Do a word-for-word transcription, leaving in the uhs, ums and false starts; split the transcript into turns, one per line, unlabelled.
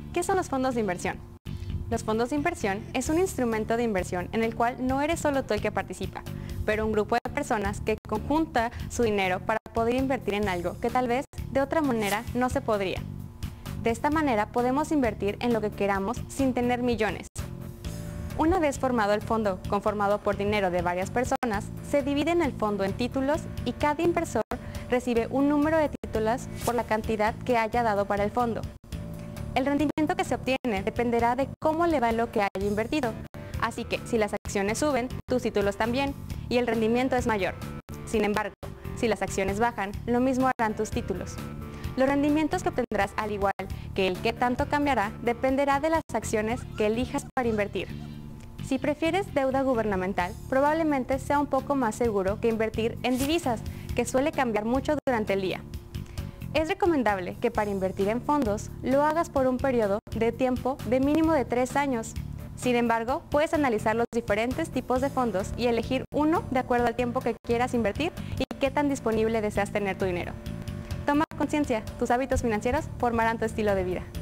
¿Qué son los fondos de inversión? Los fondos de inversión es un instrumento de inversión en el cual no eres solo tú el que participa, pero un grupo de personas que conjunta su dinero para poder invertir en algo que tal vez de otra manera no se podría. De esta manera podemos invertir en lo que queramos sin tener millones. Una vez formado el fondo, conformado por dinero de varias personas, se divide en el fondo en títulos y cada inversor recibe un número de títulos por la cantidad que haya dado para el fondo. El rendimiento que se obtiene dependerá de cómo le va lo que haya invertido. Así que si las acciones suben, tus títulos también, y el rendimiento es mayor. Sin embargo, si las acciones bajan, lo mismo harán tus títulos. Los rendimientos que obtendrás, al igual que el que tanto cambiará, dependerá de las acciones que elijas para invertir. Si prefieres deuda gubernamental, probablemente sea un poco más seguro que invertir en divisas, que suele cambiar mucho durante el día. Es recomendable que para invertir en fondos lo hagas por un periodo de tiempo de mínimo de tres años. Sin embargo, puedes analizar los diferentes tipos de fondos y elegir uno de acuerdo al tiempo que quieras invertir y qué tan disponible deseas tener tu dinero. Toma conciencia, tus hábitos financieros formarán tu estilo de vida.